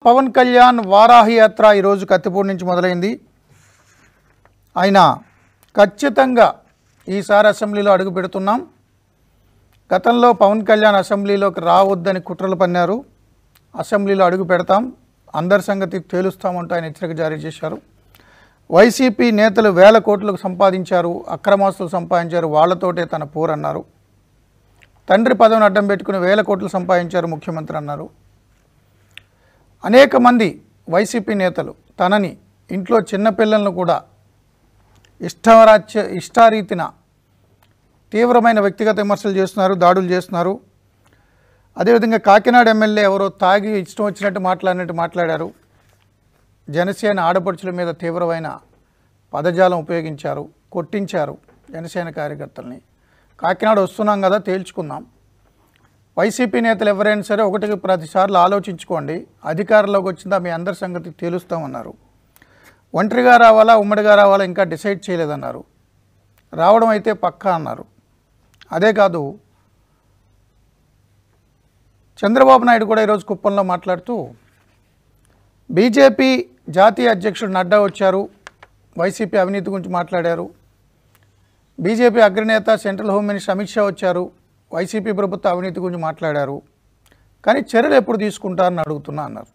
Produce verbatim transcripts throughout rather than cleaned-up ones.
పవన్ కళ్యాణ్ వారాహి యాత్ర ఈరోజు కత్తిపూడి నుంచి మొదలైంది. ఆయన ఖచ్చితంగా ఈసారి అసెంబ్లీలో అడుగు పెడుతున్నాం. గతంలో పవన్ కళ్యాణ్ అసెంబ్లీలోకి రావద్దని కుట్రలు పన్నారు. అసెంబ్లీలో అడుగు పెడతాం, అందరి సంగతి తేలుస్తామంటూ ఆయన హెచ్చరిక జారీ చేశారు. వైసీపీ నేతలు వేల కోట్లకు సంపాదించారు, అక్రమాస్తులు సంపాదించారు, వాళ్లతోటే తన పోరన్నారు. తండ్రి పదవిని అడ్డం పెట్టుకుని వేల కోట్లు సంపాదించారు ముఖ్యమంత్రి అన్నారు. అనేక మంది వైసీపీ నేతలు తనని ఇంట్లో చిన్నపిల్లలను కూడా ఇష్టరాజ్య ఇష్టారీతిన తీవ్రమైన వ్యక్తిగత విమర్శలు చేస్తున్నారు, దాడులు చేస్తున్నారు. అదేవిధంగా కాకినాడ ఎమ్మెల్యే ఎవరో తాగి ఇష్టం వచ్చినట్టు మాట్లాడినట్టు మాట్లాడారు. జనసేన ఆడపడుచుల మీద తీవ్రమైన పదజాలం ఉపయోగించారు, కొట్టించారు జనసేన కార్యకర్తల్ని. కాకినాడ వస్తున్నాం కదా, తేల్చుకుందాం. వైసీపీ నేతలు ఎవరైనా సరే ఒకటికి ప్రతిసార్లు ఆలోచించుకోండి, అధికారంలోకి వచ్చిందా మీ అందరి సంగతి తేలుస్తామన్నారు. ఒంటరిగా రావాలా ఉమ్మడిగా రావాలా ఇంకా డిసైడ్ చేయలేదన్నారు. రావడం అయితే పక్కా అన్నారు. అదే కాదు, చంద్రబాబు నాయుడు కూడా ఈరోజు కుప్పంలో మాట్లాడుతూ బీజేపీ జాతీయ అధ్యక్షుడు నడ్డా వచ్చారు, వైసీపీ అవినీతి గురించి మాట్లాడారు. బీజేపీ అగ్రనేత central home minister Amit Shah వచ్చారు, వైసీపీ ప్రభుత్వ అవినీతి గురించి మాట్లాడారు. కానీ చర్యలు ఎప్పుడు తీసుకుంటారని అడుగుతున్నా అన్నారు.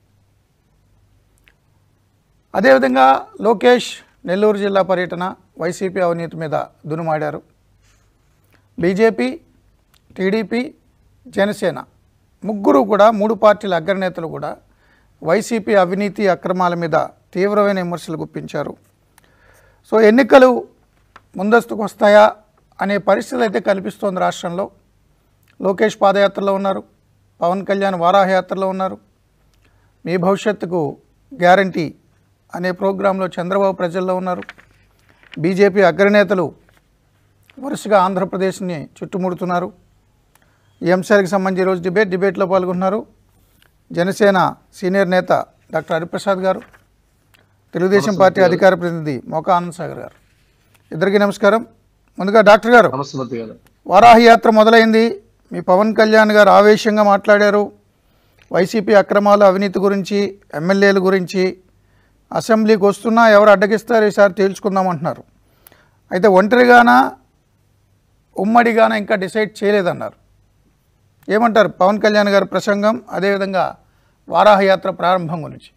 అదేవిధంగా లోకేష్ నెల్లూరు జిల్లా పర్యటన, వైసీపీ అవినీతి మీద దునుమాడారు. బీజేపీ, టీడీపీ, జనసేన ముగ్గురు కూడా, మూడు పార్టీల అగ్రనేతలు కూడా వైసీపీ అవినీతి అక్రమాల మీద తీవ్రమైన విమర్శలు గుప్పించారు. సో ఎన్నికలు ముందస్తుకు వస్తాయా అనే పరిస్థితి అయితే కనిపిస్తోంది రాష్ట్రంలో. లోకేష్ పాదయాత్రలో ఉన్నారు, పవన్ కళ్యాణ్ వారాహయాత్రలో ఉన్నారు. మీ భవిష్యత్తుకు గ్యారంటీ అనే ప్రోగ్రాంలో చంద్రబాబు ప్రజల్లో ఉన్నారు. బీజేపీ అగ్రనేతలు వరుసగా ఆంధ్రప్రదేశ్ని చుట్టుముడుతున్నారు. ఈ అంశాలకు సంబంధించి ఈరోజు డిబేట్ డిబేట్లో పాల్గొన్నారు జనసేన సీనియర్ నేత డాక్టర్ హరిప్రసాద్ గారు, తెలుగుదేశం పార్టీ అధికార ప్రతినిధి మోకా ఆనంద్ సాగర్ గారు. ఇద్దరికీ నమస్కారం. ముందుగా డాక్టర్ గారు, వారాహి యాత్ర మొదలైంది. మీ పవన్ కళ్యాణ్ గారు ఆవేశంగా మాట్లాడారు వైసీపీ అక్రమాలు అవినీతి గురించి, ఎమ్మెల్యేల గురించి. అసెంబ్లీకి వస్తున్నా ఎవరు అడ్డగిస్తారు ఈసారి తేల్చుకుందామంటున్నారు. అయితే ఒంటరిగానా ఉమ్మడిగానా ఇంకా డిసైడ్ చేయలేదన్నారు. ఏమంటారు పవన్ కళ్యాణ్ గారి ప్రసంగం, అదేవిధంగా వారాహయాత్ర ప్రారంభం గురించి?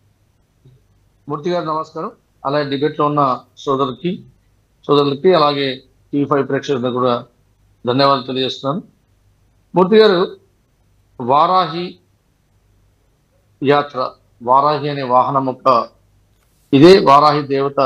మూర్తి గారు నమస్కారం. అలాగే డిబేట్లో ఉన్న సోదరులకి సోదరులకి అలాగే టీవీ ఫైవ్ ప్రేక్షకులకు కూడా ధన్యవాదాలు తెలియజేస్తున్నాను. మూర్తి గారు, వారాహి యాత్ర, వారాహి అనే వాహనం యొక్క ఇదే వారాహి దేవత.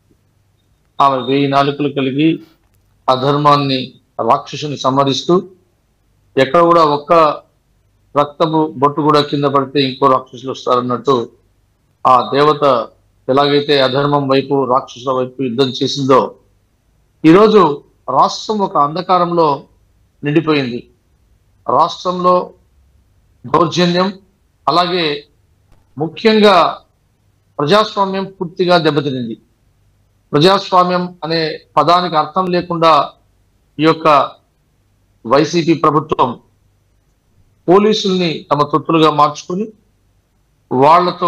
ఆమె వెయ్యి నాలుకలు కలిగి అధర్మాన్ని, రాక్షసుని సంహరిస్తూ, ఎక్కడ కూడా ఒక్క రక్తపు బొట్టు కూడా కింద పడితే ఇంకో రాక్షసులు వస్తారన్నట్టు ఆ దేవత ఎలాగైతే అధర్మం వైపు, రాక్షసుల వైపు యుద్ధం చేసిందో, ఈరోజు రాష్ట్రం ఒక అంధకారంలో నిండిపోయింది. రాష్ట్రంలో దౌర్జన్యం, అలాగే ముఖ్యంగా ప్రజాస్వామ్యం పూర్తిగా దెబ్బతినింది. ప్రజాస్వామ్యం అనే పదానికి అర్థం లేకుండా ఈ యొక్క వైసీపీ ప్రభుత్వం పోలీసుల్ని తమ తొత్తులుగా మార్చుకుని వాళ్లతో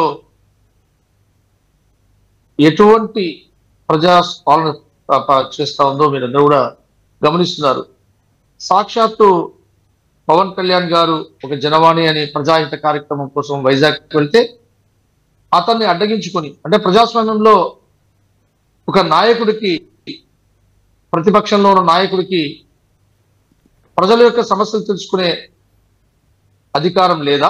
ఎటువంటి ప్రజా పాలన చేస్తా ఉందో మీరందరూ కూడా గమనిస్తున్నారు. సాక్షాత్తు పవన్ కళ్యాణ్ గారు ఒక జనవాణి అనే ప్రజాహిత కార్యక్రమం కోసం వైజాగ్ వెళ్తే అతన్ని అడ్డగించుకొని, అంటే ప్రజాస్వామ్యంలో ఒక నాయకుడికి, ప్రతిపక్షంలో ఉన్న నాయకుడికి ప్రజల యొక్క సమస్యలు తెలుసుకునే అధికారం లేదా?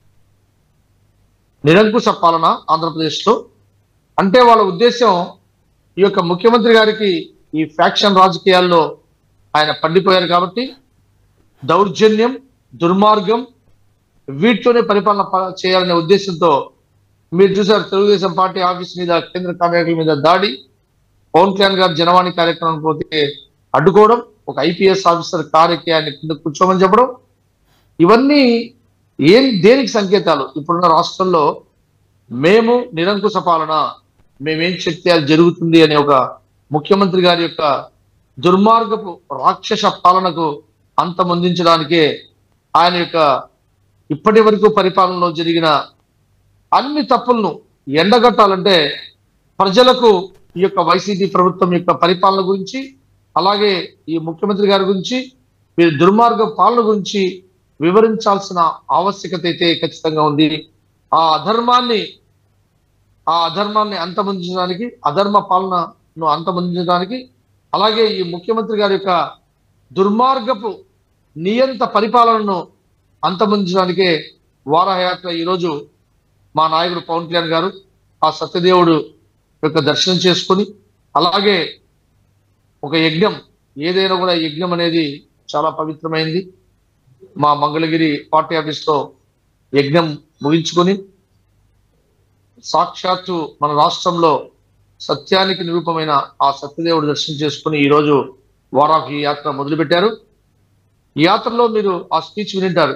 నిరంకుశ పాలన ఆంధ్రప్రదేశ్లో అంటే వాళ్ళ ఉద్దేశం ఈ యొక్క ముఖ్యమంత్రి గారికి ఈ ఫ్యాక్షన్ రాజకీయాల్లో ఆయన పండిపోయారు కాబట్టి దౌర్జన్యం, దుర్మార్గం వీటితోనే పరిపాలన చేయాలనే ఉద్దేశంతో మీరు చూసారు తెలుగుదేశం పార్టీ ఆఫీస్ మీద, కేంద్ర కార్యాలయాల మీద దాడి, పవన్ కళ్యాణ్ గారు జనవాణి కార్యక్రమం పోతే అడ్డుకోవడం, ఒక ఐపీఎస్ ఆఫీసర్ కారు ఎక్కి ఆయన కింద కూర్చోమని చెప్పడం, ఇవన్నీ ఏం దేనికి సంకేతాలు? ఇప్పుడున్న రాష్ట్రంలో మేము నిరంకుశ పాలన, మేమేం చెప్తే అది జరుగుతుంది అనే ఒక ముఖ్యమంత్రి గారి యొక్క దుర్మార్గపు రాక్షస పాలనకు అంతమొందించడానికే ఆయన యొక్క ఇప్పటి వరకు పరిపాలనలో జరిగిన అన్ని తప్పులను ఎండగట్టాలంటే ప్రజలకు ఈ యొక్క వైసీపీ ప్రభుత్వం యొక్క పరిపాలన గురించి, అలాగే ఈ ముఖ్యమంత్రి గారి గురించి, వీరి దుర్మార్గ పాలన గురించి వివరించాల్సిన ఆవశ్యకత అయితే ఖచ్చితంగా ఉంది. ఆ అధర్మాన్ని ఆ అధర్మాన్ని అంతమొందించడానికి, అధర్మ పాలనను అంతమొందించడానికి, అలాగే ఈ ముఖ్యమంత్రి గారి యొక్క దుర్మార్గపు నియంత పరిపాలనను అంతమొందించడానికే వారాహయాత్ర ఈరోజు మా నాయకుడు పవన్ కళ్యాణ్ గారు ఆ సత్యదేవుడు యొక్క దర్శనం చేసుకొని, అలాగే ఒక యజ్ఞం, ఏదైనా కూడా యజ్ఞం అనేది చాలా పవిత్రమైంది. మా మంగళగిరి పార్టీ ఆఫీస్లో యజ్ఞం ముగించుకొని సాక్షాత్తు మన రాష్ట్రంలో సత్యానికి నిరూపమైన ఆ సత్యదేవుడు దర్శనం చేసుకుని ఈరోజు వారాహి యాత్ర మొదలుపెట్టారు. ఈ యాత్రలో మీరు ఆ స్పీచ్ వినింటారు.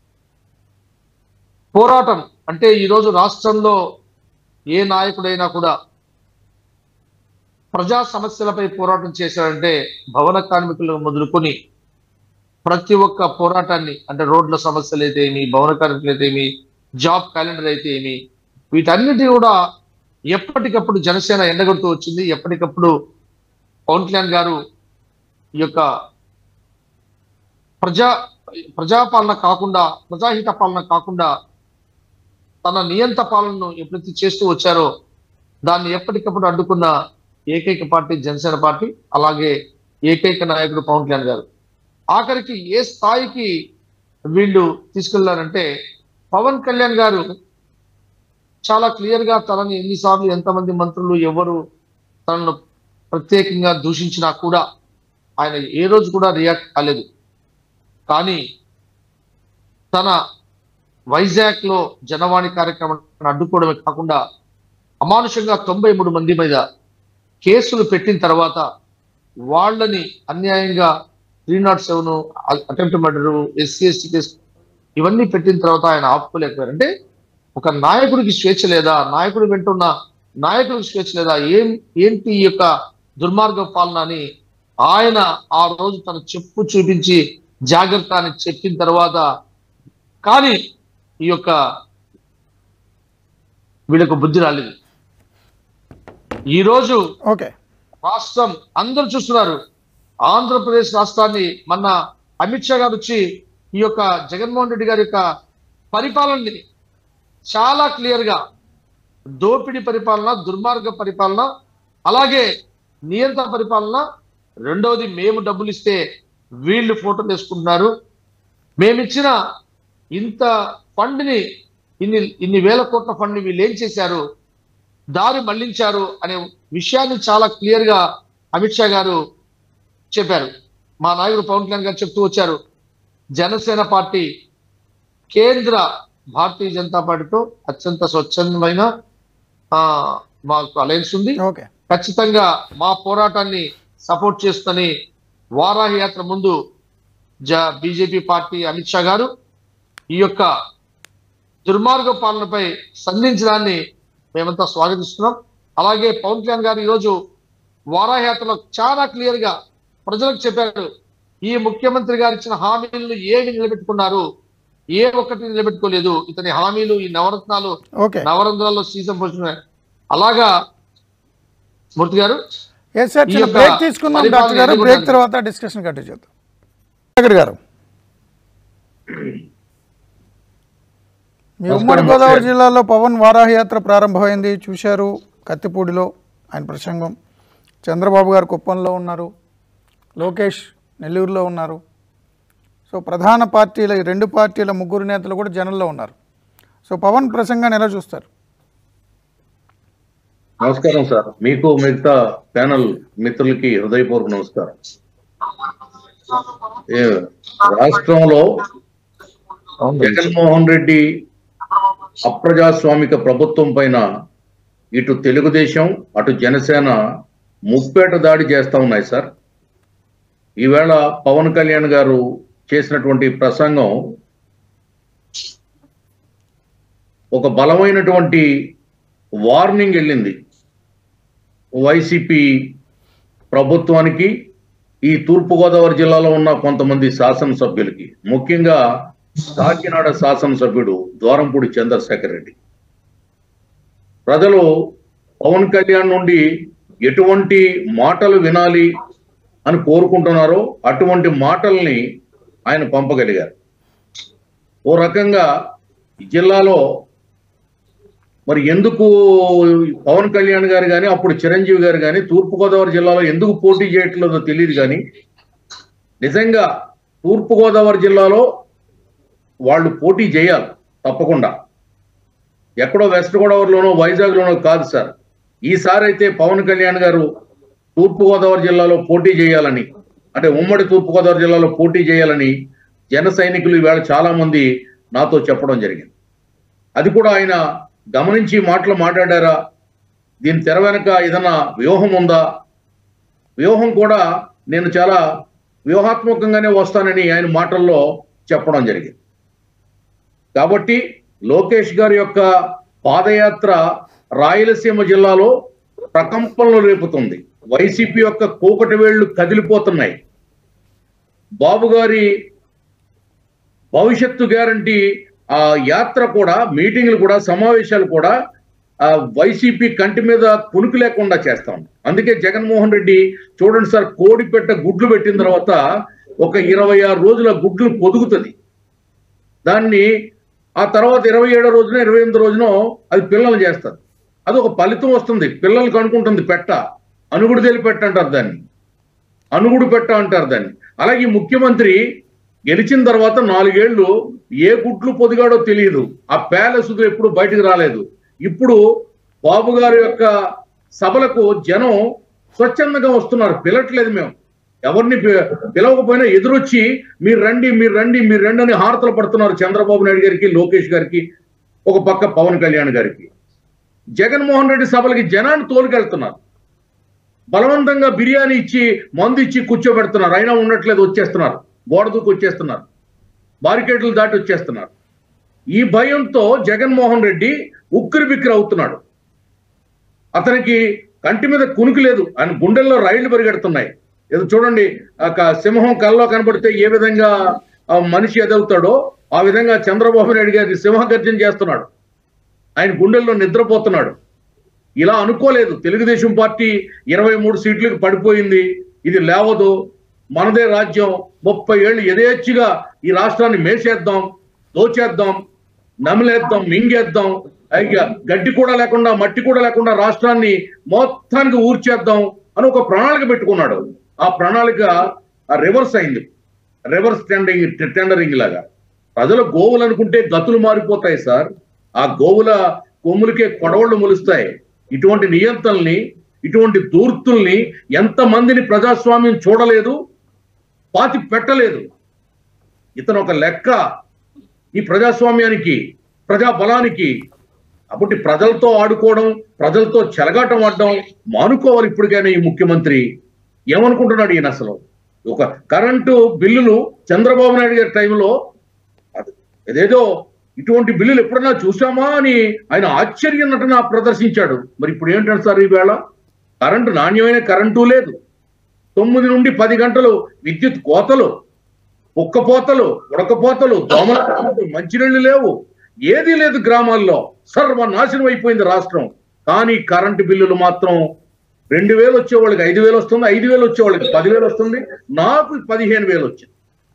పోరాటం అంటే ఈరోజు రాష్ట్రంలో ఏ నాయకుడైనా కూడా ప్రజా సమస్యలపై పోరాటం చేశారంటే భవన కార్మికులు మొదలుకొని ప్రతి ఒక్క పోరాటాన్ని, అంటే రోడ్ల సమస్యలు అయితే ఏమి, భవన కార్మికులు అయితే ఏమి, జాబ్ క్యాలెండర్ అయితే ఏమి, వీటన్నిటి కూడా ఎప్పటికప్పుడు జనసేన ఎండగొడుతూ వచ్చింది. ఎప్పటికప్పుడు పవన్ కళ్యాణ్ గారు ఈ యొక్క ప్రజా ప్రజాపాలన కాకుండా, ప్రజాహిత పాలన కాకుండా తన నియంత పాలనను ఎప్పుడైతే చేస్తూ వచ్చారో దాన్ని ఎప్పటికప్పుడు అడ్డుకున్న ఏకైక పార్టీ జనసేన పార్టీ, అలాగే ఏకైక నాయకుడు పవన్ కళ్యాణ్ గారు. ఆఖరికి ఏ స్థాయికి వీళ్ళు తీసుకెళ్లారంటే, పవన్ కళ్యాణ్ గారు చాలా క్లియర్ గా తనని ఎన్నిసార్లు ఎంతమంది మంత్రులు ఎవరు తనను ప్రత్యేకంగా దూషించినా కూడా ఆయన ఏ రోజు కూడా రియాక్ట్ కాలేదు. కానీ తన వైజాగ్ లో జనవాణి కార్యక్రమాన్ని అడ్డుకోవడమే కాకుండా అమానుషంగా తొంభై మూడు మంది మీద కేసులు పెట్టిన తర్వాత వాళ్ళని అన్యాయంగా three not seven attempt murder, SC ST case ఇవన్నీ పెట్టిన తర్వాత ఆయన ఆపుకోలేకపోయారు. అంటే ఒక నాయకుడికి స్వేచ్ఛ లేదా, నాయకుడు వెంటున్న నాయకుడికి స్వేచ్ఛ లేదా, ఏం ఏంటి ఈ యొక్క దుర్మార్గ పాలన అని ఆయన ఆ రోజు తన చెప్పు చూపించి జాగ్రత్త అని చెప్పిన తర్వాత కానీ ఈ యొక్క వీళ్ళకు బుద్ధి రాలేదు. ఈరోజు ఓకే రాష్ట్రం అందరూ చూస్తున్నారు. ఆంధ్రప్రదేశ్ రాష్ట్రాన్ని మొన్న అమిత్ షా గారు వచ్చి ఈ యొక్క జగన్మోహన్ రెడ్డి గారి యొక్క పరిపాలనని చాలా క్లియర్ గా దోపిడీ పరిపాలన, దుర్మార్గ పరిపాలన, అలాగే నియంత్రణ పరిపాలన, రెండవది మేము డబ్బులు ఇస్తే వీళ్ళు ఫోటోలు వేసుకుంటున్నారు, మేమిచ్చిన ఇంత ఫండ్ ని ఇన్ని ఇన్ని వేల కోట్ల ఫండ్ ని వీళ్ళు ఏం చేశారు, దారి మళ్లించారు అనే విషయాన్ని చాలా క్లియర్ గా అమిత్ షా గారు చెప్పారు. మా నాయకుడు పవన్ కళ్యాణ్ గారు చెప్తూ వచ్చారు, జనసేన పార్టీ కేంద్ర భారతీయ జనతా పార్టీతో అత్యంత స్వచ్ఛందమైన ఆ మాకు అలయన్స్ ఉంది, ఖచ్చితంగా మా పోరాటాన్ని సపోర్ట్ చేస్తుందని వారాహి యాత్ర ముందు జ బీజేపీ పార్టీ అమిత్ షా గారు ఈ యొక్క దుర్మార్గ పాలనపై సంధించడాన్ని మేమంతా స్వాగతిస్తున్నాం. అలాగే పవన్ కళ్యాణ్ గారు ఈరోజు వారాహి యాత్రలో చాలా క్లియర్ గా ప్రజలకు చెప్పారు, ఈ ముఖ్యమంత్రి గారు ఇచ్చిన హామీలను ఏమి నిలబెట్టుకున్నారు, ఏ ఒక్కటి నిలబెట్టుకోలేదు. ఇతని హామీలు ఈ నవరత్నాలు నవరంధ్రాల్లో సీజన్ పోషణ. అలాగా మూర్తి గారు బ్రేక్ తర్వాత డిస్కషన్ కంటిన్యూ చేద్దాం. గారు మీ ఉమ్మడి గోదావరి జిల్లాలో పవన్ వారాహి యాత్ర ప్రారంభమైంది, చూశారు. కత్తిపూడిలో ఆయన ప్రసంగం, చంద్రబాబు గారు కుప్పంలో ఉన్నారు, లోకేష్ నెల్లూరులో ఉన్నారు. సో ప్రధాన పార్టీల ఈ రెండు పార్టీల ముగ్గురు నేతలు కూడా జనంలో ఉన్నారు. సో పవన్ ప్రసంగాన్ని ఎలా చూస్తారు? నమస్కారం సార్, మీకు మిగతా ప్యానల్ మిత్రులకి హృదయపూర్వక నమస్కారం. రాష్ట్రంలో జగన్మోహన్ రెడ్డి అప్రజాస్వామిక ప్రభుత్వం పైన ఇటు తెలుగుదేశం అటు జనసేన ముప్పేట దాడి చేస్తా ఉన్నాయి సార్. ఈవేళ పవన్ కళ్యాణ్ గారు చేసినటువంటి ప్రసంగం ఒక బలమైనటువంటి వార్నింగ్ వెళ్ళింది వైసీపీ ప్రభుత్వానికి, ఈ తూర్పుగోదావరి జిల్లాలో ఉన్న కొంతమంది శాసనసభ్యులకి, ముఖ్యంగా కాకినాడ శాసనసభ్యుడు ద్వారంపూడి చంద్రశేఖర్ రెడ్డి. ప్రజలు పవన్ కళ్యాణ్ నుండి ఎటువంటి మాటలు వినాలి అని కోరుకుంటున్నారో అటువంటి మాటల్ని ఆయన పంపగలిగారు. ఓ రకంగా జిల్లాలో మరి ఎందుకు పవన్ కళ్యాణ్ గారు కానీ అప్పుడు చిరంజీవి గారు కానీ తూర్పుగోదావరి జిల్లాలో ఎందుకు పోటీ చేయట్లేదో తెలియదు. కానీ నిజంగా తూర్పుగోదావరి జిల్లాలో వాళ్ళు పోటీ చేయాలి తప్పకుండా. ఎక్కడో వెస్ట్ గోదావరిలోనో వైజాగ్లోనో కాదు సార్. ఈసారి అయితే పవన్ కళ్యాణ్ గారు తూర్పుగోదావరి జిల్లాలో పోటీ చేయాలని, అంటే ఉమ్మడి తూర్పుగోదావరి జిల్లాలో పోటీ చేయాలని జన సైనికులు ఈవేళ చాలా మంది నాతో చెప్పడం జరిగింది. అది కూడా ఆయన గమనించి మాటలు మాట్లాడారా, దీని తెర వెనక ఏదైనా వ్యూహం ఉందా? వ్యూహం కూడా నేను చాలా వ్యూహాత్మకంగానే వస్తానని ఆయన మాటల్లో చెప్పడం జరిగింది. కాబట్టి లోకేష్ గారి యొక్క పాదయాత్ర రాయలసీమ జిల్లాలో ప్రకంపనలు రేపుతుంది. వైసీపీ యొక్క కూకటి వేళ్లు కదిలిపోతున్నాయి. బాబు గారి భవిష్యత్తు గ్యారంటీ ఆ యాత్ర కూడా, మీటింగ్లు కూడా, సమావేశాలు కూడా ఆ వైసీపీ కంటి మీద కునుకు లేకుండా చేస్తాం. అందుకే జగన్మోహన్ రెడ్డి చూడండి సార్, కోడి పెట్ట గుడ్లు పెట్టిన తర్వాత ఒక ఇరవై ఆరు రోజుల గుడ్లు పొదుగుతుంది. దాన్ని ఆ తర్వాత ఇరవై ఏడో రోజున ఇరవై ఎనిమిది రోజున అది పిల్లలు చేస్తుంది. అది ఒక ఫలితం వస్తుంది, పిల్లలకు అనుకుంటుంది పెట్ట, అనుగుడు తెలి పెట్ట అంటారు దాన్ని, అనుగుడు పెట్ట అంటారు దాన్ని. అలాగే ముఖ్యమంత్రి గెలిచిన తర్వాత నాలుగేళ్లు ఏ గుడ్లు పొదిగాడో తెలియదు, ఆ ప్యాలెస్ ఎప్పుడు బయటకు రాలేదు. ఇప్పుడు బాబు గారి యొక్క సభలకు జనం స్వచ్ఛందంగా వస్తున్నారు, పిలట్లేదు. మేము ఎవరిని పిలవకపోయినా ఎదురొచ్చి మీరు రండి మీరు రండి మీరు రండి అని హారతలు పడుతున్నారు చంద్రబాబు నాయుడు గారికి, లోకేష్ గారికి, ఒక పక్క పవన్ కళ్యాణ్ గారికి. జగన్మోహన్ రెడ్డి సభలకి జనాన్ని తోలుకెళ్తున్నారు, బలవంతంగా బిర్యానీ ఇచ్చి మందు ఇచ్చి కూర్చోబెడుతున్నారు. అయినా ఉండట్లేదు, వచ్చేస్తున్నారు, గోడ దూకి వచ్చేస్తున్నారు, బారికేడ్లు దాటి వచ్చేస్తున్నారు. ఈ భయంతో జగన్మోహన్ రెడ్డి ఉక్కిరి బిక్కిరి అవుతున్నాడు. అతనికి కంటి మీద కునుకు లేదు, ఆయన గుండెల్లో రైళ్లు పరిగెడుతున్నాయి. ఏదో చూడండి, సింహం కల్లో కనబడితే ఏ విధంగా మనిషి ఎదుగుతాడో ఆ విధంగా చంద్రబాబు నాయుడు గారి సింహగర్జన చేస్తున్నాడు. ఆయన గుండెల్లో నిద్రపోతున్నాడు. ఇలా అనుకోలేదు, తెలుగుదేశం పార్టీ ఇరవై మూడు సీట్లకు పడిపోయింది, ఇది లేవదు, మనదే రాజ్యం, ముప్పై ఏళ్ళు యథేచ్ఛగా ఈ రాష్ట్రాన్ని మేసేద్దాం, దోచేద్దాం, నమిలేద్దాం, మింగేద్దాం, గడ్డి కూడా లేకుండా మట్టి కూడా లేకుండా రాష్ట్రాన్ని మొత్తానికి ఊర్చేద్దాం అని ఒక ప్రణాళిక పెట్టుకున్నాడు. ఆ ప్రణాళిక రివర్స్ అయింది, రివర్స్ టెండరింగ్ టెండరింగ్ లాగా. ప్రజలు గోవులు అనుకుంటే గతులు మారిపోతాయి సార్, ఆ గోవుల కొమ్ములకే కొడవళ్ళు మొలుస్తాయి. ఇటువంటి నియంత్రణల్ని, ఇటువంటి దూర్తుల్ని ఎంతమందిని ప్రజాస్వామ్యం చూడలేదు, పాతి పెట్టలేదు. ఇతను ఒక లెక్క ఈ ప్రజాస్వామ్యానికి, ప్రజా బలానికి. కాబట్టి ప్రజలతో ఆడుకోవడం, ప్రజలతో చెలగాటం ఆడడం మానుకోవాలి ఇప్పటికైనా ఈ ముఖ్యమంత్రి. ఏమనుకుంటున్నాడు ఈయన అసలు? ఒక కరెంటు బిల్లులు చంద్రబాబు నాయుడు గారి టైంలో ఏదేదో ఇటువంటి బిల్లులు ఎప్పుడన్నా చూసామా అని ఆయన ఆశ్చర్య నటన ప్రదర్శించాడు. మరి ఇప్పుడు ఏంటంటే సార్, ఈవేళ కరెంటు, నాణ్యమైన కరెంటు లేదు. తొమ్మిది నుండి పది గంటలు విద్యుత్ కోతలు, ఉక్కపోతలు, ఉడకపోతలు, దోమల, మంచినీళ్ళు లేవు, ఏదీ లేదు గ్రామాల్లో. సర్వనాశనం అయిపోయింది రాష్ట్రం. కానీ కరెంటు బిల్లులు మాత్రం రెండు వేలు వచ్చేవాళ్ళకి ఐదు వేలు వస్తుంది, ఐదు వేలు వచ్చేవాళ్ళకి పదివేలు వస్తుంది, నాకు పదిహేను వేలు వచ్చింది.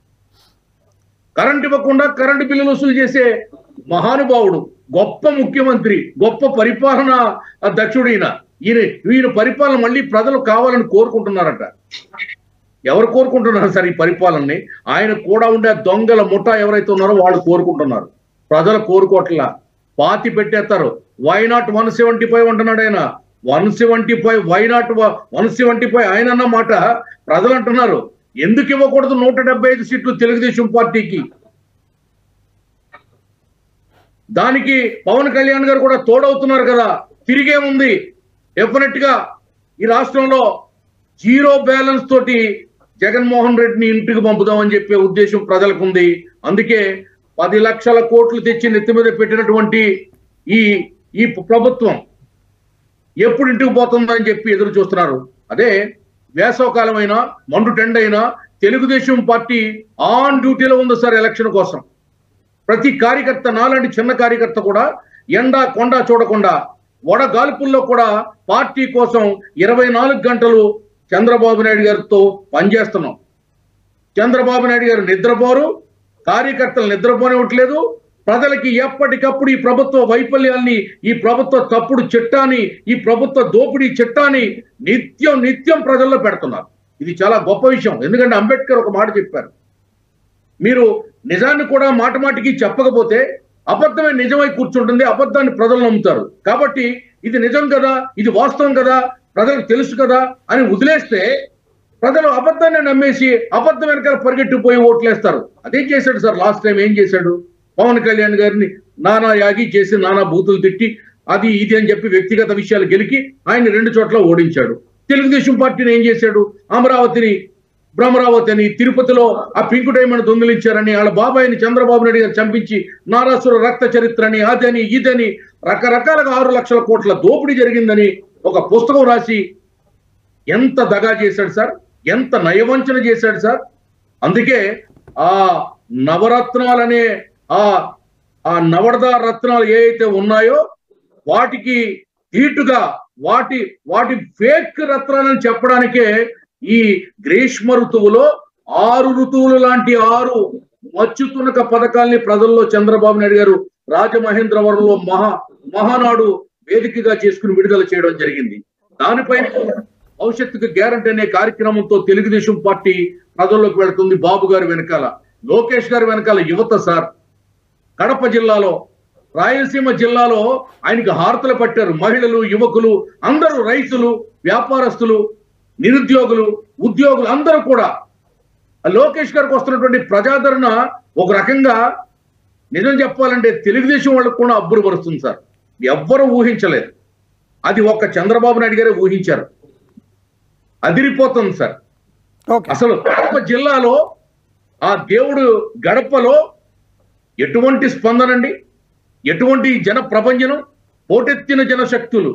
కరెంట్ ఇవ్వకుండా కరెంటు బిల్లులు వసూలు చేసే మహానుభావుడు, గొప్ప ముఖ్యమంత్రి, గొప్ప పరిపాలన దక్షుడు ఈయన. ఈయన ఈయన పరిపాలన మళ్ళీ ప్రజలు కావాలని కోరుకుంటున్నారట. ఎవరు కోరుకుంటున్నారు సార్ ఈ పరిపాలనని? ఆయన కూడా ఉండే దొంగల ముఠా ఎవరైతే ఉన్నారో వాళ్ళు కోరుకుంటున్నారు, ప్రజలు కోరుకోవట్లా. పాతి పెట్టేస్తారు. Why not one seventy five అంటున్నాడు ఆయన. One seventy five why not one seventy five ఆయన అన్న మాట ప్రజలు అంటున్నారు. ఎందుకు ఇవ్వకూడదు నూట డెబ్బై ఐదు సీట్లు తెలుగుదేశం పార్టీకి? దానికి పవన్ కళ్యాణ్ గారు కూడా తోడవుతున్నారు కదా. తిరిగేముంది, డెఫినెట్ గా ఈ రాష్ట్రంలో జీరో బ్యాలెన్స్ తోటి జగన్మోహన్ రెడ్డిని ఇంటికి పంపుదామని చెప్పే ఉద్దేశం ప్రజలకు ఉంది. అందుకే పది లక్షల కోట్లు తెచ్చి నెత్తి మీద పెట్టినటువంటి ఈ ఈ ప్రభుత్వం ఎప్పుడు ఇంటికి పోతుందని చెప్పి ఎదురు చూస్తున్నారు. అదే వేసవకాలం అయినా, మండు టెండ్ అయినా తెలుగుదేశం పార్టీ ఆన్ డ్యూటీలో ఉంది సార్ ఎలక్షన్ కోసం. ప్రతి కార్యకర్త, నాలాంటి చిన్న కార్యకర్త కూడా ఎండా కొండ చూడకుండా వడగాల్పుల్లో కూడా పార్టీ కోసం ఇరవై నాలుగు గంటలు చంద్రబాబు నాయుడు గారితో పనిచేస్తున్నాం. చంద్రబాబు నాయుడు గారు నిద్రపోరు, కార్యకర్తలు నిద్రపోనివ్వట్లేదు. ప్రజలకి ఎప్పటికప్పుడు ఈ ప్రభుత్వ వైఫల్యాల్ని, ఈ ప్రభుత్వ తప్పుడు చిట్టాని, ఈ ప్రభుత్వ దోపిడీ చిట్టాని నిత్యం నిత్యం ప్రజల్లో పెడుతున్నారు. ఇది చాలా గొప్ప విషయం. ఎందుకంటే అంబేద్కర్ ఒక మాట చెప్పారు, మీరు నిజాన్ని కూడా మాట మాటికి చెప్పకపోతే అబద్ధమే నిజమై కూర్చుంటుంది, అబద్ధాన్ని ప్రజలు నమ్ముతారు. కాబట్టి ఇది నిజం కదా, ఇది వాస్తవం కదా, ప్రజలకు తెలుసు కదా అని వదిలేస్తే ప్రజలు అబద్ధాన్ని నమ్మేసి అబద్ధం వెనకాల పరిగెట్టిపోయి ఓట్లేస్తారు. అదేం చేశాడు సార్ లాస్ట్ టైం? ఏం చేశాడు? పవన్ కళ్యాణ్ గారిని నానా యాగి చేసి నానా బూతులు తిట్టి అది ఇది అని చెప్పి వ్యక్తిగత విషయాలు గెలికి ఆయన రెండు చోట్ల ఓడించాడు. తెలుగుదేశం పార్టీని ఏం చేశాడు? అమరావతిని, భ్రమరావతి అని, తిరుపతిలో ఆ పింకు డైమండ్ దొంగిలించారని, వాళ్ళ బాబాయిని చంద్రబాబు నాయుడు గారు చంపించి నారాసుర రక్త చరిత్రని, అదని ఇదని రకరకాలుగా ఆరు లక్షల కోట్ల దోపిడీ జరిగిందని ఒక పుస్తకం రాసి ఎంత దగా చేశాడు సార్, ఎంత నయవంచన చేశాడు సార్. అందుకే ఆ నవరత్నాలనే ఆ ఆ నవరద రత్నాలు ఏవైతే ఉన్నాయో వాటికి తీటుగా వాటి వాటి ఫేక్ రత్నాలని చెప్పడానికే ఈ గ్రీష్మ ఋతువులో ఆరు ఋతువులు లాంటి ఆరు మచ్చుతునక పథకాల్ని ప్రజల్లో చంద్రబాబు నాయుడు గారు రాజమహేంద్రవరంలో మహా మహానాడు వేదికగా చేసుకుని విడుదల చేయడం జరిగింది. దానిపైన భవిష్యత్తుకు గ్యారంటీ అనే కార్యక్రమంతో తెలుగుదేశం పార్టీ ప్రజల్లోకి వెళుతుంది. బాబు గారి వెనకాల, లోకేష్ గారి వెనకాల యువత సార్. కడప జిల్లాలో, రాయలసీమ జిల్లాలో ఆయనకి హారతలు పట్టారు మహిళలు, యువకులు, అందరూ రైతులు, వ్యాపారస్తులు, నిరుద్యోగులు, ఉద్యోగులు అందరూ కూడా లోకేష్ గారికి వస్తున్నటువంటి ప్రజాదరణ ఒక రకంగా నిజం చెప్పాలంటే తెలుగుదేశం వాళ్ళకు కూడా అబ్బురుపరుస్తుంది సార్. ఎవ్వరూ ఊహించలేదు, అది ఒక్క చంద్రబాబు నాయుడు గారే ఊహించారు. అదిరిపోతుంది సార్. అసలు కడప జిల్లాలో ఆ దేవుడు గడపలో ఎటువంటి స్పందనండి, ఎటువంటి జన ప్రపంచనం, పోటెత్తిన జనశక్తులు.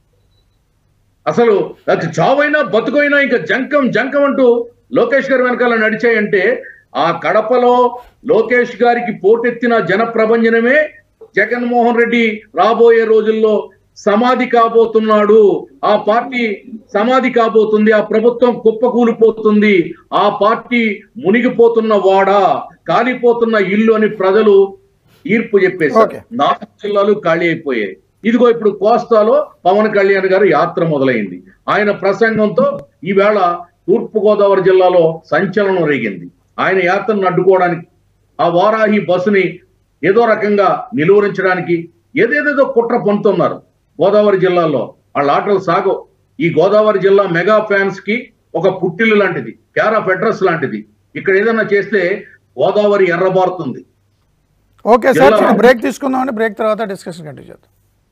అసలు చావైనా బతుకైనా ఇంకా జంకం జంకం అంటూ లోకేష్ గారి వెనకాల నడిచాయంటే ఆ కడపలో లోకేష్ గారికి పోటెత్తిన జన ప్రభంజనమే జగన్మోహన్ రెడ్డి రాబోయే రోజుల్లో సమాధి కాబోతున్నాడు. ఆ పార్టీ సమాధి కాబోతుంది, ఆ ప్రభుత్వం కుప్పకూలిపోతుంది, ఆ పార్టీ మునిగిపోతున్న వాడ, కాలిపోతున్న ఇల్లు అని ప్రజలు తీర్పు చెప్పేశారు. నాలుగు జిల్లాలు ఖాళీ అయిపోయాయి. ఇదిగో ఇప్పుడు కోస్తాలో పవన్ కళ్యాణ్ గారు యాత్ర మొదలైంది. ఆయన ప్రసంగంతో ఈవేళ తూర్పు గోదావరి జిల్లాలో సంచలనం రేగింది. ఆయన యాత్రను అడ్డుకోవడానికి, ఆ వారాహి బస్సుని ఏదో రకంగా నిలువరించడానికి ఏదేదేదో కుట్ర పొందుతున్నారు. గోదావరి జిల్లాలో వాళ్ళ ఆటలు సాగో. ఈ గోదావరి జిల్లా మెగా ఫ్యాన్స్ కి ఒక పుట్టిల్లు లాంటిది, ప్యారా ఫెడ్రస్ లాంటిది. ఇక్కడ ఏదైనా చేస్తే గోదావరి ఎర్రబారుతుంది. ఓకే సార్, బ్రేక్ తీసుకుందామండి. బ్రేక్ తర్వాత డిస్కషన్ కంటిన్యూ చేద్దాం.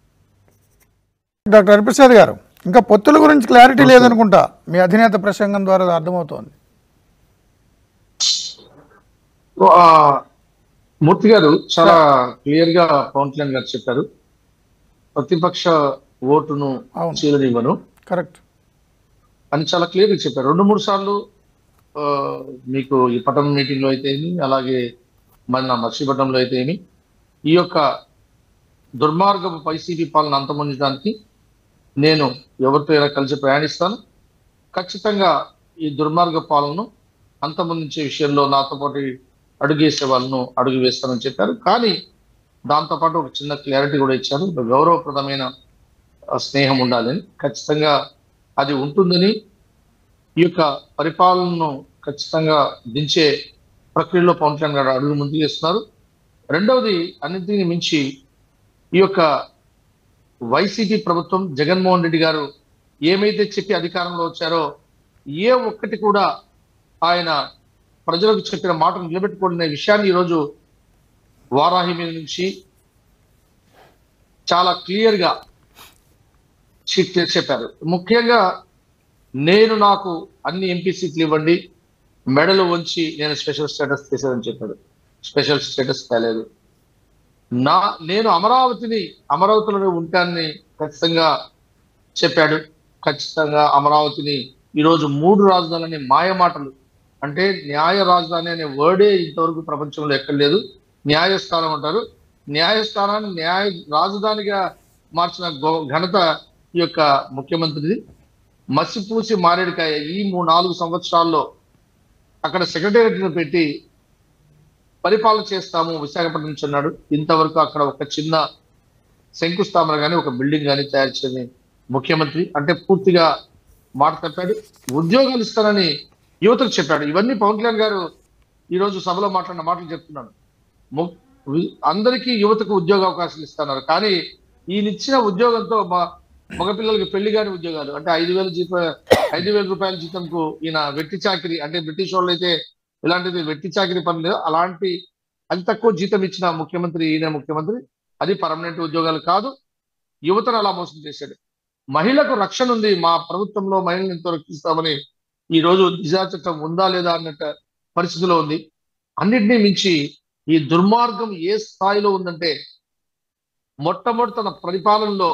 డాక్టర్ హరిప్రసాద్ గారు, ఇంకా పొత్తుల గురించి క్లారిటీ లేదనుకుంటా, మీ అధినేత ప్రసంగం ద్వారా అర్థమవుతోంది. మూర్తి గారు చాలా క్లియర్ గా పవన్ కళ్యాణ్ గారు చెప్పారు, ప్రతిపక్ష ఓటును చీలనివ్వను కరెక్ట్ అని చాలా క్లియర్ గా చెప్పారు. రెండు మూడు సార్లు మీకు ఈ పట్టణ మీటింగ్ లో అయితే ఏమి, అలాగే మన మత్స్యపట్నంలో అయితే ఏమి, ఈ యొక్క దుర్మార్గపు వైసీపీ పాలన అంతమొందడానికి నేను ఎవరితో అయినా కలిసి ప్రయాణిస్తాను. ఖచ్చితంగా ఈ దుర్మార్గ పాలనను అంతమొందించే విషయంలో నాతో పాటు అడుగేసే వాళ్ళను అడుగు వేస్తానని చెప్పారు. కానీ దాంతోపాటు ఒక చిన్న క్లారిటీ కూడా ఇచ్చారు, గౌరవప్రదమైన స్నేహం ఉండాలని. ఖచ్చితంగా అది ఉంటుందని, ఈ యొక్క పరిపాలనను ఖచ్చితంగా దించే ప్రక్రియలో పవన్ కళ్యాణ్ గారు అడుగు ముందుకు వేస్తున్నారు. రెండవది, అన్నింటినీ మించి ఈ యొక్క వైసీపీ ప్రభుత్వం, జగన్మోహన్ రెడ్డి గారు ఏమైతే చెప్పి అధికారంలో వచ్చారో ఏ ఒక్కటి కూడా ఆయన ప్రజలకు చెప్పిన మాటను నిలబెట్టుకునే విషయాన్ని ఈరోజు వారాహి మీద నుంచి చాలా క్లియర్ గా చెప్పారు. ముఖ్యంగా నేను నాకు అన్ని ఎంపీ సీట్లు ఇవ్వండి, మెడలు వంచి నేను స్పెషల్ స్టేటస్ చేసేదని చెప్పాడు. స్పెషల్ స్టేటస్ తేలేదు. నా నేను అమరావతిని అమరావతిలోనే ఉంటానని ఖచ్చితంగా చెప్పాడు. ఖచ్చితంగా అమరావతిని ఈరోజు మూడు రాజధానులని మాయ మాటలు, అంటే న్యాయ రాజధాని అనే వర్డే ఇంతవరకు ప్రపంచంలో ఎక్కడ లేదు. న్యాయస్థానం అంటారు, న్యాయస్థానాన్ని న్యాయ రాజధానిగా మార్చిన ఘనత ఈ యొక్క ముఖ్యమంత్రిది. మసిపూసి మారేడుకాయ ఈ మూడు నాలుగు సంవత్సరాల్లో అక్కడ సెక్రటేరియట్ను పెట్టి పరిపాలన చేస్తాము విశాఖపట్నం నుంచి అన్నాడు. ఇంతవరకు అక్కడ ఒక చిన్న శంకుస్థాపన కానీ ఒక బిల్డింగ్ కానీ తయారు చేయని ముఖ్యమంత్రి. అంటే పూర్తిగా మాట తప్పాడు. ఉద్యోగాలు ఇస్తానని యువతకు చెప్పాడు. ఇవన్నీ పవన్ కళ్యాణ్ గారు ఈ రోజు సభలో మాట్లాడిన మాటలు చెప్తున్నాడు. అందరికీ యువతకు ఉద్యోగ అవకాశాలు ఇస్తున్నారు. కానీ ఈయన ఇచ్చిన ఉద్యోగంతో మా మగపిల్లలకి పెళ్లి కాని ఉద్యోగాలు అంటే ఐదు వేల జీతం ఐదు వేల రూపాయల జీతంకు ఈయన వెట్టి చాకిరి అంటే బ్రిటిష్ వాళ్ళు అయితే ఇలాంటిది వెట్టి చాకిరి పని లేదు. అలాంటి అతి తక్కువ జీతం ఇచ్చిన ముఖ్యమంత్రి ఈయన ముఖ్యమంత్రి. అది పర్మనెంట్ ఉద్యోగాలు కాదు. యువతను అలా మోసం చేశాడు. మహిళకు రక్షణ ఉంది, మా ప్రభుత్వంలో మహిళలను ఎంతో రక్షిస్తామని ఈ రోజు దిశా చట్టం ఉందా లేదా అన్నట్టు పరిస్థితిలో ఉంది. అన్నిటినీ మించి ఈ దుర్మార్గం ఏ స్థాయిలో ఉందంటే మొట్టమొదటి తన పరిపాలనలో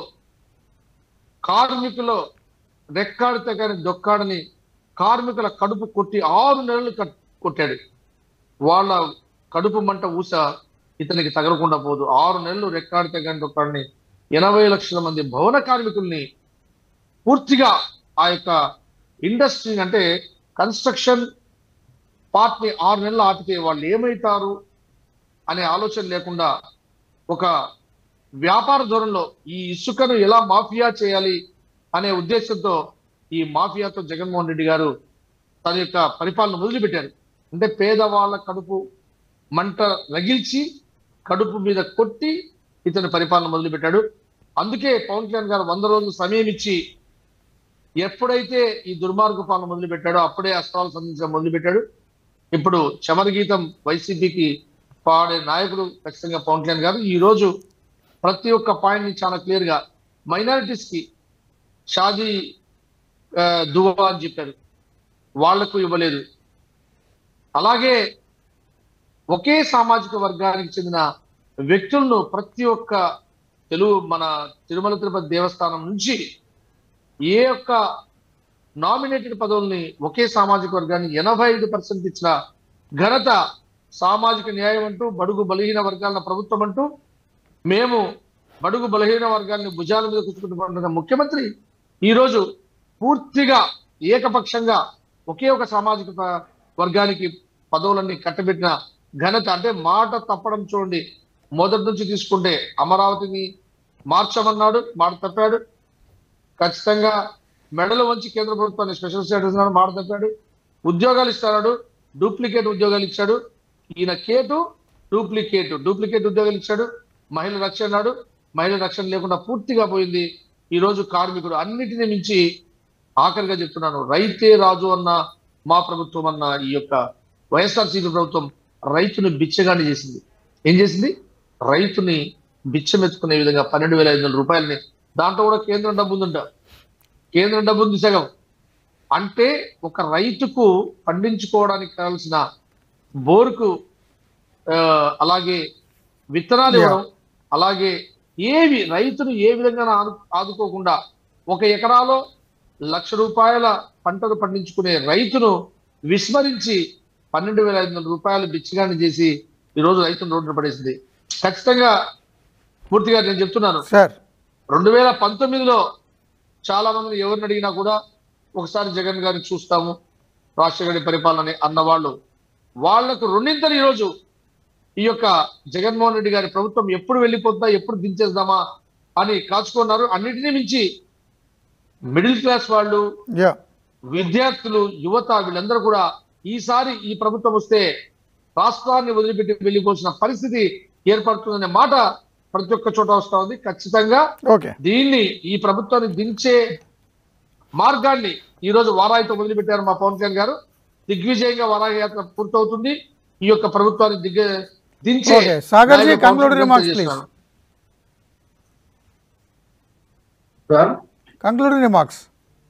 కార్మికులు రెక్కాడితే కానీ దొక్కాడని కార్మికుల కడుపు కొట్టి ఆరు నెలలు కొట్టాడు. వాళ్ళ కడుపు మంట ఊస ఇతనికి తగలకుండా పోదు. ఆరు నెలలు రెక్కాడితే కానీ దొక్కాడని ఎనభై లక్షల మంది భవన కార్మికుల్ని పూర్తిగా ఆ యొక్క ఇండస్ట్రీ అంటే కన్స్ట్రక్షన్ పార్ట్ ని ఆరు నెలలు ఆపితే వాళ్ళు ఏమవుతారు అనే ఆలోచన లేకుండా ఒక వ్యాపార ధోరణిలో ఈ ఇసుకను ఎలా మాఫియా చేయాలి అనే ఉద్దేశంతో ఈ మాఫియాతో జగన్మోహన్ రెడ్డి గారు తన యొక్క పరిపాలన మొదలుపెట్టారు. అంటే పేదవాళ్ళ కడుపు మంట రగిల్చి కడుపు మీద కొట్టి ఇతని పరిపాలన మొదలుపెట్టాడు. అందుకే పవన్ కళ్యాణ్ గారు వంద రోజులు సమయం ఇచ్చి ఎప్పుడైతే ఈ దుర్మార్గ పాలన మొదలుపెట్టాడో అప్పుడే అస్త్రాలు సంధించడం మొదలుపెట్టాడు. ఇప్పుడు చమర గీతం వైసీపీకి పాడే నాయకుడు ఖచ్చితంగా పవన్ కళ్యాణ్ గారు. ఈ రోజు ప్రతి ఒక్క పాయింట్ ని చాలా క్లియర్ గా మైనారిటీస్ కి షాదీ దువా అని చెప్పారు, వాళ్లకు ఇవ్వలేదు. అలాగే ఒకే సామాజిక వర్గానికి చెందిన వ్యక్తులను ప్రతి ఒక్క తెలుగు మన తిరుమల తిరుపతి దేవస్థానం నుంచి ఏ ఒక్క నామినేటెడ్ పదవుల్ని ఒకే సామాజిక వర్గాన్ని ఎనభై ఐదు పర్సెంట్ ఇచ్చిన ఘనత సామాజిక న్యాయం అంటూ బడుగు బలహీన వర్గాల ప్రభుత్వం అంటూ మేము బడుగు బలహీన వర్గాన్ని భుజాల మీద కూర్చుకుంటున్న ముఖ్యమంత్రి ఈరోజు పూర్తిగా ఏకపక్షంగా ఒకే ఒక సామాజిక వర్గానికి పదవులన్నీ కట్టబెట్టిన ఘనత. అంటే మాట తప్పడం చూడండి. మొదటి నుంచి తీసుకుంటే అమరావతిని మార్చమన్నాడు, మాట తప్పాడు. ఖచ్చితంగా మెడలు వంచి కేంద్ర ప్రభుత్వాన్ని స్పెషల్ స్టేటస్ మాట తప్పాడు. ఉద్యోగాలు ఇస్తాడు, డూప్లికేట్ ఉద్యోగాలు ఇచ్చాడు. ఈయన కేటు డూప్లికేట్ డూప్లికేట్ ఉద్యోగాలు ఇచ్చాడు. మహిళ రక్షణ అన్నాడు, మహిళ రక్షణ లేకుండా పూర్తిగా పోయింది. ఈ రోజు కార్మికుడు అన్నిటిని మించి ఆఖరిగా చెప్తున్నాను, రైతే రాజు అన్న మా ప్రభుత్వం అన్న ఈ యొక్క వైఎస్ఆర్సీపీ ప్రభుత్వం రైతుని బిచ్చగాని చేసింది. ఏం చేసింది? రైతుని బిచ్చమెత్తుకునే విధంగా పన్నెండు వేల ఐదు వందల రూపాయలని, దాంట్లో కూడా కేంద్రం డబ్బు ఉందంట. కేంద్రం డబ్బు ఉంది సగం. అంటే ఒక రైతుకు పండించుకోవడానికి కావాల్సిన బోరుకు అలాగే విత్తనాలు ఇవ్వడం, అలాగే ఏవి రైతును ఏ విధంగా ఆదుకోకుండా ఒక ఎకరాలో లక్ష రూపాయల పంటను పండించుకునే రైతును విస్మరించి పన్నెండు వేల ఐదు వందల రూపాయలు బిచ్చగాన్ని చేసి ఈ రోజు రైతును రోడ్డున పడేసింది. ఖచ్చితంగా పూర్తిగా నేను చెప్తున్నాను, రెండు వేల పంతొమ్మిదిలో చాలా మందిని ఎవరిని అడిగినా కూడా ఒకసారి జగన్ గారిని చూస్తాము, రాజశేఖర రెడ్డి పరిపాలన అన్న వాళ్ళు వాళ్లకు రెండింతలు ఈరోజు ఈ యొక్క జగన్మోహన్ రెడ్డి గారి ప్రభుత్వం ఎప్పుడు వెళ్ళిపోతుందా, ఎప్పుడు దించేద్దామా అని కాచుకున్నారు. అన్నిటినీ మించి మిడిల్ క్లాస్ వాళ్ళు, విద్యార్థులు, యువత వీళ్ళందరూ కూడా ఈసారి ఈ ప్రభుత్వం వస్తే రాష్ట్రాన్ని వదిలిపెట్టి వెళ్ళిపోవాల్సిన పరిస్థితి ఏర్పడుతుందనే మాట ప్రతి ఒక్క చోట వస్తా ఉంది. ఖచ్చితంగా దీన్ని ఈ ప్రభుత్వాన్ని దించే మార్గాన్ని ఈ రోజు వారాయితో మొదలుపెట్టారు మా పవన్ కళ్యాణ్ గారు. దిగ్విజయంగా వారాహి యాత్ర పూర్తవుతుంది. ఈ యొక్క ప్రభుత్వాన్ని దిగ్గ దించే కంక్లూడింగ్ రిమార్క్స్.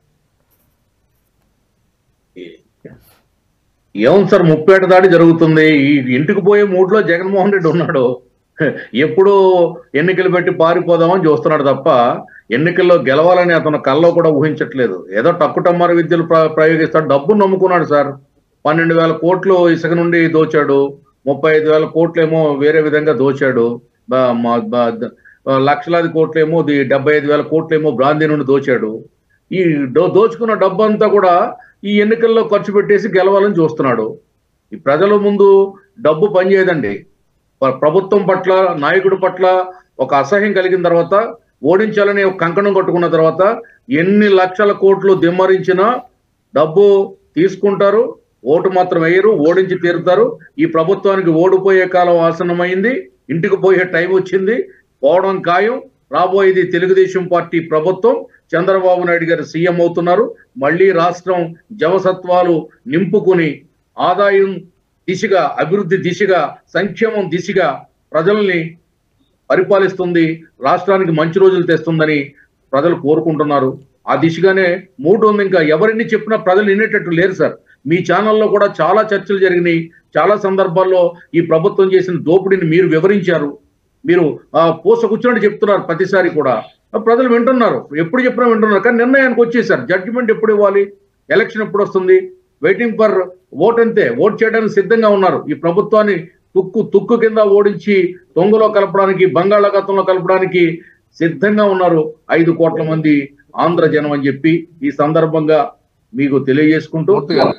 ఏం సార్, ముప్పేట దాడి జరుగుతుంది. ఈ ఇంటికి పోయే మూడ్లో జగన్మోహన్ రెడ్డి ఉన్నాడు. ఎప్పుడు ఎన్నికలు పెట్టి పారిపోదామని చూస్తున్నాడు తప్ప ఎన్నికల్లో గెలవాలని అతను కల్లో కూడా ఊహించట్లేదు. ఏదో టక్కుటమ్మారు విద్యలు ప్రయోగిస్తాడు. డబ్బును నమ్ముకున్నాడు సార్. పన్నెండు వేల కోట్లు ఇసుక నుండి దోచాడు, ముప్పై ఐదు వేల కోట్లు ఏమో వేరే విధంగా దోచాడు. లక్షలాది కోట్లేమో డెబ్బై ఐదు వేల కోట్లేమో బ్రాందీ నుండి దోచాడు. ఈ దో దోచుకున్న డబ్బు అంతా కూడా ఈ ఎన్నికల్లో ఖర్చు పెట్టేసి గెలవాలని చూస్తున్నాడు. ఈ ప్రజల ముందు డబ్బు పనిచేయదండి. ప్రభుత్వం పట్ల, నాయకుడి పట్ల ఒక అసహ్యం కలిగిన తర్వాత, ఓడించాలని ఒక కంకణం కట్టుకున్న తర్వాత ఎన్ని లక్షల కోట్లు దిమ్మరించినా డబ్బు తీసుకుంటారు, ఓటు మాత్రం వేయరు, ఓడించి తీరుతారు. ఈ ప్రభుత్వానికి ఓడిపోయే కాలం ఆసన్నమైంది, ఇంటికి పోయే టైం వచ్చింది, పోవడం ఖాయం. రాబోయేది తెలుగుదేశం పార్టీ ప్రభుత్వం, చంద్రబాబు నాయుడు గారు సీఎం అవుతున్నారు. మళ్ళీ రాష్ట్రం జవసత్వాలు నింపుకుని ఆదాయం దిశగా, అభివృద్ధి దిశగా, సంక్షేమం దిశగా ప్రజల్ని పరిపాలిస్తుంది, రాష్ట్రానికి మంచి రోజులు తెస్తుందని ప్రజలు కోరుకుంటున్నారు. ఆ దిశగానే మూడు ఉంది. ఇంకా ఎవరిని చెప్పినా ప్రజలు వినేటట్టు లేరు సార్. మీ ఛానల్లో కూడా చాలా చర్చలు జరిగినాయి. చాలా సందర్భాల్లో ఈ ప్రభుత్వం చేసిన దోపిడీని మీరు వివరించారు. మీరు ఆ పూస కూర్చున్నట్టు చెప్తున్నారు ప్రతిసారి కూడా. ప్రజలు వింటున్నారు, ఎప్పుడు చెప్పినా వింటున్నారు. కానీ నిర్ణయానికి వచ్చేసారు. జడ్జిమెంట్ ఎప్పుడు ఇవ్వాలి, ఎలక్షన్ ఎప్పుడు వస్తుంది, వెయిటింగ్ ఫర్ ఓట్. అంతే, ఓట్ చేయడానికి సిద్ధంగా ఉన్నారు. ఈ ప్రభుత్వాన్ని తుక్కు తుక్కు కింద ఓడించి తొంగలో కలపడానికి, బంగాళాఖాతంలో కలపడానికి సిద్ధంగా ఉన్నారు ఐదు కోట్ల మంది ఆంధ్ర జనం అని చెప్పి ఈ సందర్భంగా మీకు తెలియజేసుకుంటూ.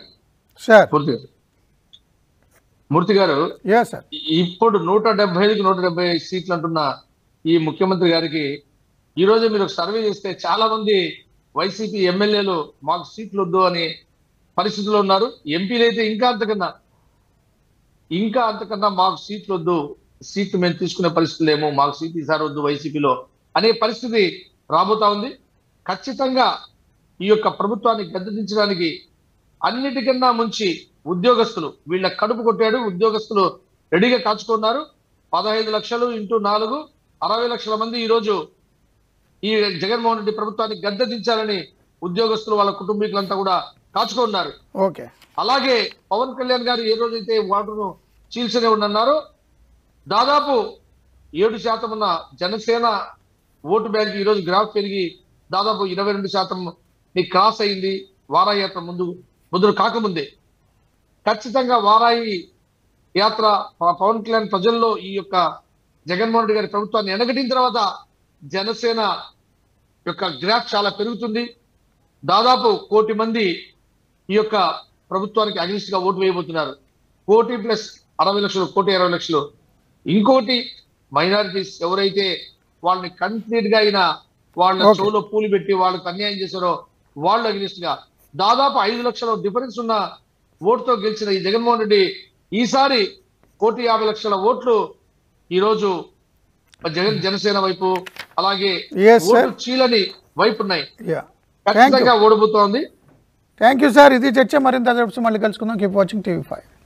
మూర్తి గారు, ఇప్పుడు నూట డెబ్బై ఐదుకి నూట డెబ్బై ఐదు సీట్లు అంటున్న ఈ ముఖ్యమంత్రి గారికి ఈ రోజు మీరు సర్వే చేస్తే చాలా మంది వైసీపీ ఎమ్మెల్యేలు మాకు సీట్లు వద్దు అనే పరిస్థితిలో ఉన్నారు. ఎంపీలు అయితే ఇంకా అంతకన్నా ఇంకా అంతకన్నా మాకు సీట్లు వద్దు, సీట్లు మేము తీసుకునే పరిస్థితి లేము, మాకు సీట్ ఈసారి వద్దు వైసీపీలో అనే పరిస్థితి రాబోతా ఉంది. ఖచ్చితంగా ఈ యొక్క ప్రభుత్వాన్ని గద్దెదించడానికి అన్నిటికన్నా ముంచి ఉద్యోగస్తులు వీళ్ళ కడుపు కొట్టాడు. ఉద్యోగస్తులు రెడీగా కాచుకున్నారు. పదహైదు లక్షలు ఇంటూ నాలుగు అరవై లక్షల మంది ఈరోజు ఈ జగన్మోహన్ రెడ్డి ప్రభుత్వాన్ని గద్దెదించాలని ఉద్యోగస్తులు వాళ్ళ కుటుంబీకులంతా కూడా కాచుకున్నారు. ఓకే, అలాగే పవన్ కళ్యాణ్ గారు ఏ రోజైతే వాటర్ను చీల్చనే ఉన్నారో దాదాపు ఏడు శాతం ఉన్న జనసేన ఓటు బ్యాంక్ ఈ రోజు గ్రాఫ్ పెరిగి దాదాపు ఇరవై రెండు శాతం క్రాస్ అయింది. వారాయి యాత్ర ముందు ముద్ర కాకముందే ఖచ్చితంగా వారాయి యాత్ర పవన్ కళ్యాణ్ ప్రజల్లో ఈ యొక్క జగన్మోహన్ రెడ్డి గారి ప్రభుత్వాన్ని ఎనగటిన తర్వాత జనసేన యొక్క గ్రాఫ్ చాలా పెరుగుతుంది. దాదాపు కోటి మంది ఈ యొక్క ప్రభుత్వానికి అగ్నిస్ట్ గా ఓటు వేయబోతున్నారు. కోటి ప్లస్ అరవై లక్షలు, కోటి ఇరవై లక్షలు. ఇంకోటి మైనారిటీస్ ఎవరైతే వాళ్ళని కంప్లీట్ గా అయినా వాళ్ళ చెవులో పూలు పెట్టి వాళ్ళకి అన్యాయం చేశారో వాళ్ళు అగ్నిస్ట్ గా దాదాపు ఐదు లక్షల డిఫరెన్స్ ఉన్న ఓటుతో గెలిచిన ఈ జగన్మోహన్ రెడ్డి ఈసారి కోటి యాభై లక్షల ఓట్లు ఈ రోజు జగన్ జనసేన వైపు అలాగే ఓటు చీలని వైపు ఉన్నాయి. ఖచ్చితంగా ఓడిపోతోంది. Thank you sir. ఇది చర్చ. మరింత మళ్ళీ కలుసుకుందాం. Keep watching TV five.